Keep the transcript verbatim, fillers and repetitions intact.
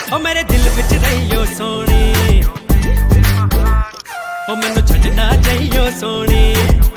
ओ मेरे दिल विच रहियो सोनी, ओ मैनू छड्डना चाहियो सोनी।